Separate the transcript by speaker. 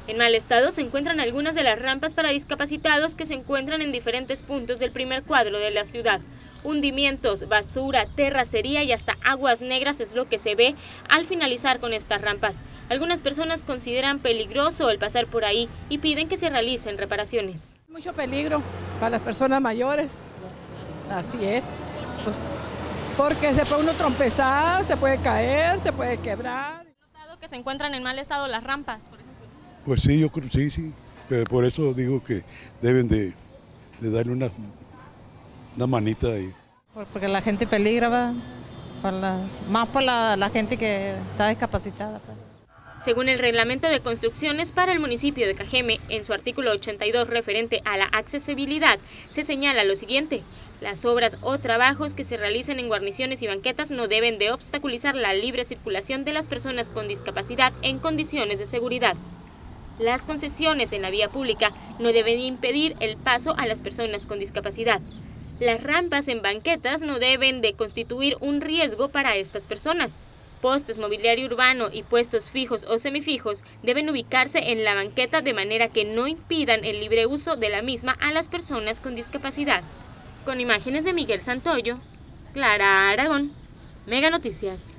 Speaker 1: En mal estado se encuentran algunas de las rampas para discapacitados que se encuentran en diferentes puntos del primer cuadro de la ciudad. Hundimientos, basura, terracería y hasta aguas negras es lo que se ve al finalizar con estas rampas. Algunas personas consideran peligroso el pasar por ahí y piden que se realicen reparaciones.
Speaker 2: Mucho peligro para las personas mayores, así es, pues, porque se puede uno trompezar, se puede caer, se puede quebrar.
Speaker 1: ¿Han notado que se encuentran en mal estado las rampas, por ejemplo?
Speaker 3: Pues sí, yo creo, sí, pero por eso digo que deben de darle una manita ahí.
Speaker 4: Porque la gente peligra, ¿va? Más para la gente que está discapacitada. Pues.
Speaker 1: Según el reglamento de construcciones para el municipio de Cajeme, en su artículo 82 referente a la accesibilidad, se señala lo siguiente: las obras o trabajos que se realicen en guarniciones y banquetas no deben de obstaculizar la libre circulación de las personas con discapacidad en condiciones de seguridad. Las concesiones en la vía pública no deben impedir el paso a las personas con discapacidad. Las rampas en banquetas no deben de constituir un riesgo para estas personas. Postes, mobiliario urbano y puestos fijos o semifijos deben ubicarse en la banqueta de manera que no impidan el libre uso de la misma a las personas con discapacidad. Con imágenes de Miguel Santoyo, Clara Aragón, Mega Noticias.